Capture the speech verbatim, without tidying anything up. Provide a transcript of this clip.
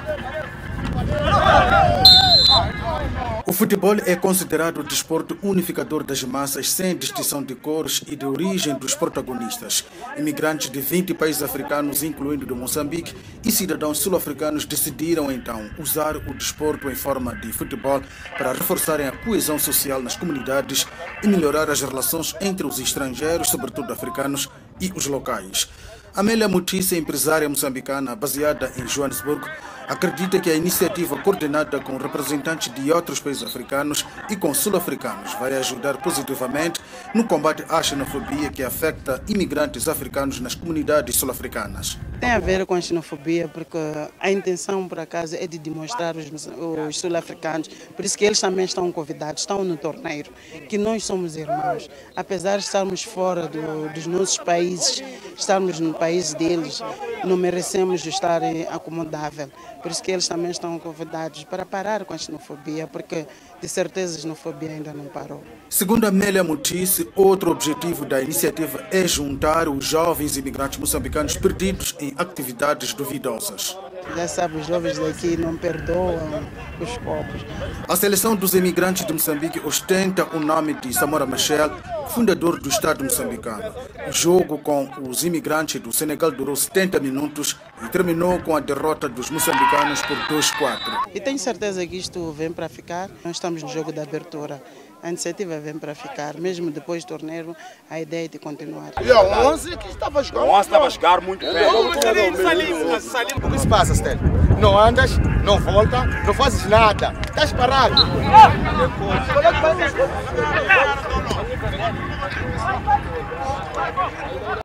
O futebol é considerado o desporto unificador das massas, sem distinção de cores e de origem dos protagonistas. Imigrantes de vinte países africanos, incluindo de Moçambique, e cidadãos sul-africanos decidiram então usar o desporto em forma de futebol para reforçarem a coesão social nas comunidades e melhorar as relações entre os estrangeiros, sobretudo africanos, e os locais. Amélia Mutisse, empresária moçambicana baseada em Joanesburgo, acredita que a iniciativa coordenada com representantes de outros países africanos e com sul-africanos vai ajudar positivamente no combate à xenofobia que afeta imigrantes africanos nas comunidades sul-africanas. Tem a ver com a xenofobia porque a intenção, por acaso, é de demonstrar os, os sul-africanos, por isso que eles também estão convidados, estão no torneio, que nós somos irmãos. Apesar de estarmos fora do, dos nossos países, estarmos no país deles, não merecemos estar acomodável. Por isso que eles também estão convidados para parar com a xenofobia, porque de certeza a xenofobia ainda não parou. Segundo Amélia Mutisse, outro objetivo da iniciativa é juntar os jovens imigrantes moçambicanos perdidos em atividades duvidosas. Já sabe, os jovens daqui não perdoam os pobres. A seleção dos imigrantes de Moçambique ostenta o nome de Samora Machel, fundador do Estado moçambicano. O jogo com os imigrantes do Senegal durou setenta minutos e terminou com a derrota dos moçambicanos por dois a quatro. E tenho certeza que isto vem para ficar. Nós estamos no jogo de abertura. A iniciativa vem para ficar. Mesmo depois do torneio, a ideia é de continuar. E o onze que estava a jogar. O onze estava a jogar muito bem. O que se passa, Stélio? Não andas, não volta, não fazes nada. Estás parado.